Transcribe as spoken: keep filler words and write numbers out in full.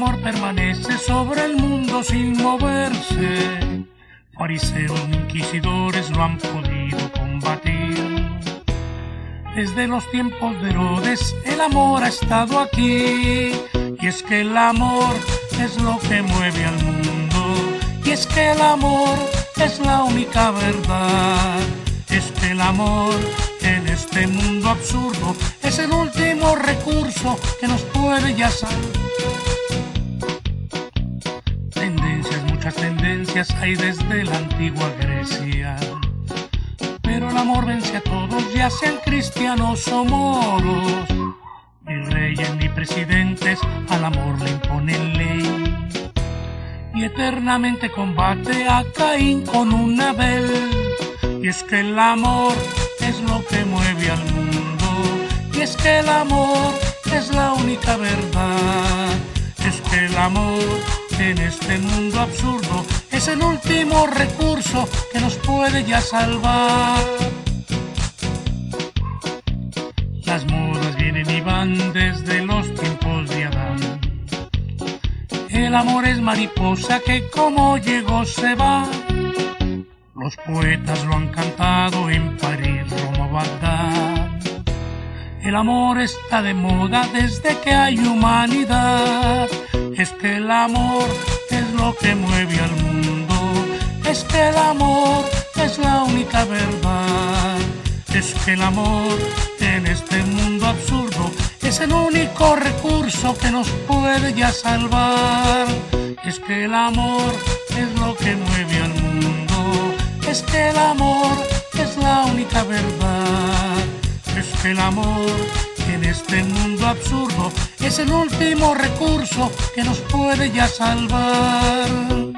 amor permanece sobre el mundo sin moverse. Fariseos ni inquisidores lo han podido combatir. Desde los tiempos de Herodes el amor ha estado aquí. Y es que el amor es lo que mueve al mundo. Y es que el amor es la única verdad. Es que el amor en este mundo absurdo es el último recurso que nos puede ya salvar. Tendencias, muchas tendencias hay desde la antigua Grecia, pero el amor vence a todos, ya sean cristianos o moros. Ni reyes ni presidentes al amor le imponen ley, y eternamente combate a Caín con un Abel. Y es que el amor es lo que mueve al mundo, y es que el amor es la única verdad. Es que el amor en este mundo absurdo es el último recurso que nos puede ya salvar. Las modas vienen y van desde los tiempos de Adán. El amor es mariposa que como llegó se va. Los poetas lo han cantado en París, Roma, Bagdad. El amor está de moda desde que hay humanidad. Es que el amor es lo que mueve al mundo. Es que el amor es la única verdad. Es que el amor en este mundo absurdo es el único recurso que nos puede ya salvar. Es que el amor es lo que mueve al mundo. Es que el amor es la única verdad. Es que el amor en este mundo absurdo es el último recurso que nos puede ya salvar.